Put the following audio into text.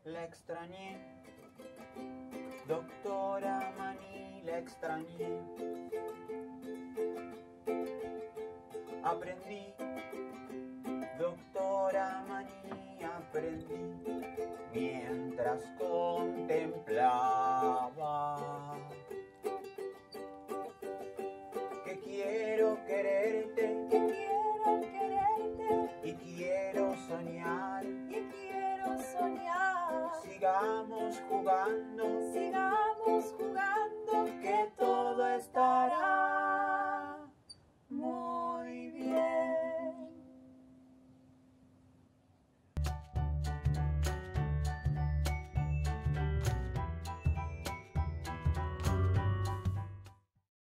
la extrañé. Doctora Mani, la extrañé. Aprendí, doctora Mani, aprendí, mientras contemplaba